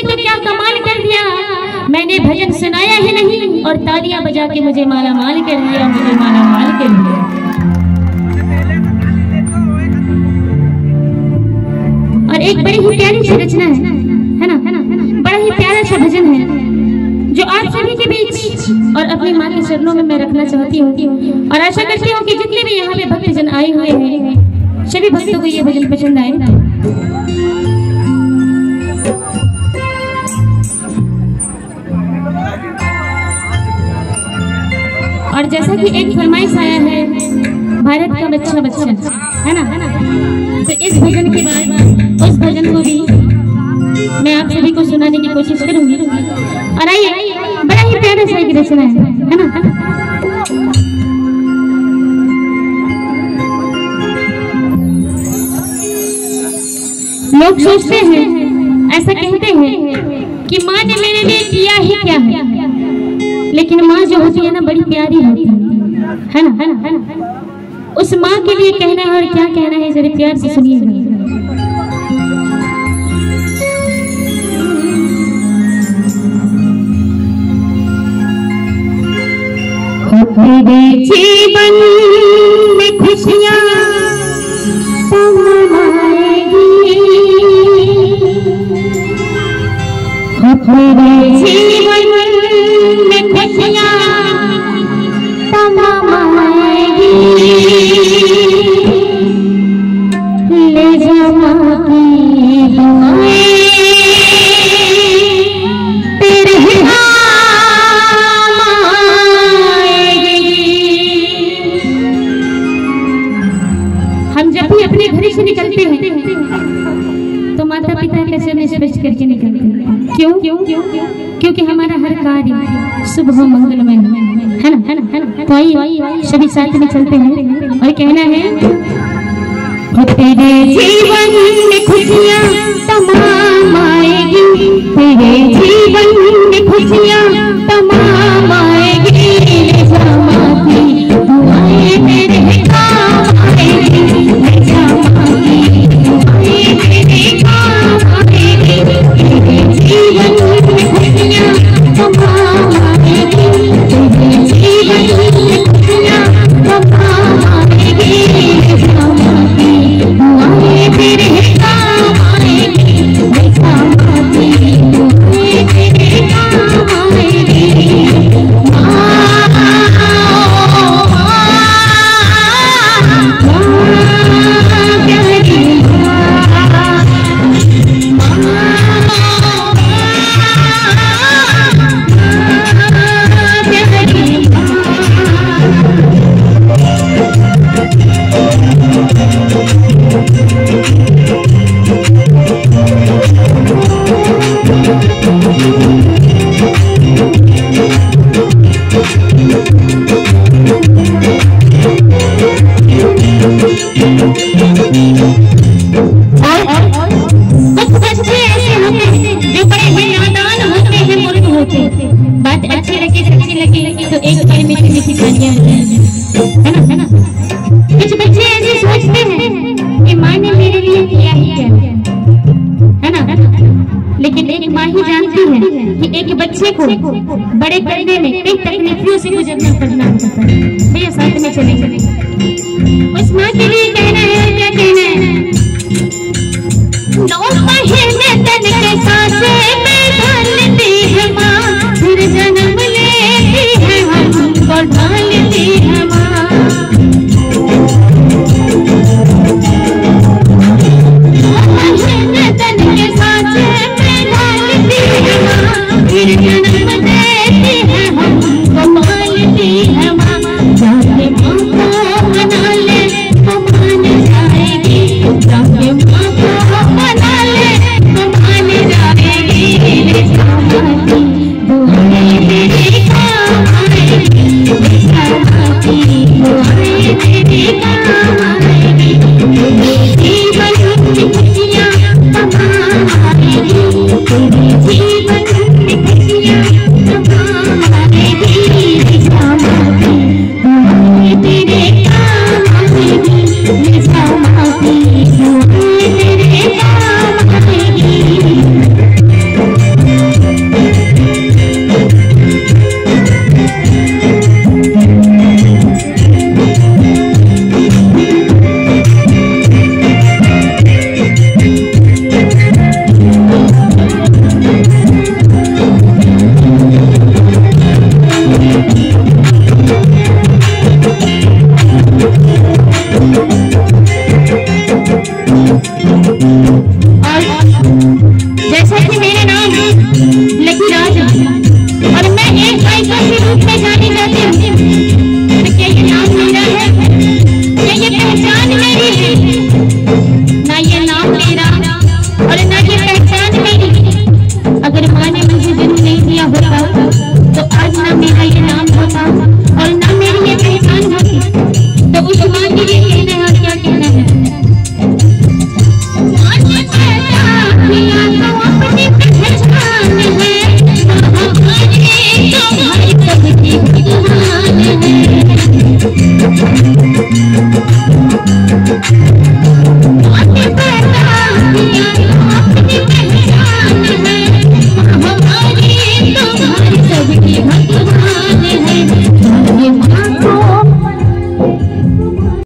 तूने तो क्या कमाल कर दिया, मैंने भजन सुनाया ही नहीं और तालियां बजा के मुझे माला माल कर दिया, मुझे माला माल कर दिया। और एक बड़ी ही प्यारी सी रचना है ना, बड़ा ही प्यारा सा भजन है जो आप सभी के बीच और अपनी माँ के चरणों में मैं रखना चाहती हूँ और आशा करती हूँ कि जितने भी यहाँ पे भक्तजन आए हुए हैं सभी भक्तों को ये भजन पसंद आए। और जैसा कि एक फरमाइश आया है भारत का बच्चा बच्चा है ना, तो इस भजन के बाद उस भजन को भी मैं आप सभी को सुनाने की कोशिश करूंगी। और आइए, बड़ा ही प्यारा सा एक रचना है ना। लोग सोचते हैं, ऐसा कहते हैं कि माँ ने मेरे लिए किया ही क्या है, लेकिन माँ जो होती है ना बड़ी प्यारी होती है ना। उस माँ के लिए कहना है और क्या कहना है जरा प्यार से सुनिएगा। मेरे जीवन में खुशियाँ तमाएगी, मेरे जीवन में खुशियाँ तमाएगी, ले जा माँ की दुआएं तेरे अपने घर से निकलते हैं तो माता पिता के चरण स्पर्श करके निकलते हैं। क्यों? क्योंकि हमारा हर कार्य शुभ हो, मंगलमय है ना। तो आइए सभी साथ में चलते हैं और कहना है तेरे जीवन में खुशियाँ तमाम आएगी, तेरे जीवन में खुशियाँ तमाम आएगी, दुआएं मेरे काम आएगी, जीवन में खुशियाँ तमाम आएगी, तेरे जीवन में खुशियाँ तमाम आएगी, दुआएं तेरे काम आएगी, दुआएं तेरे काम आएगी। बात अच्छी लगी सच्ची लगी तो एक बार मीठी मीठी तालियां है ना। कुछ बच्चे ऐसे सोचते हैं कि माँ ने मेरे लिए किया ही क्या है ना, लेकिन एक माँ ही जानती है कि एक बच्चे को बड़े करने में कई तकलीफों से गुजरना पड़ना होता है। भैया साथ में चलेंगे, उस माँ के लिए कहना है, क्या कहना है, 9 महीने तन के सांसें में ढालती है माँ, फिर जन्म लेती है हमको ढालती है माँ, 9 महीने तन के सांसें में ढालती है माँ, फिर जन्म देती है हमको पालती है माँ, जाके माँ को मना ले तो मान जाएगी, जाके माँ को मना ले तो मान जाएगी, दुआएं तेरे काम आएगी, दुआएं तेरे काम आएगी, तेरे जीवन में खुशियाँ तमाम आएगी, तेरे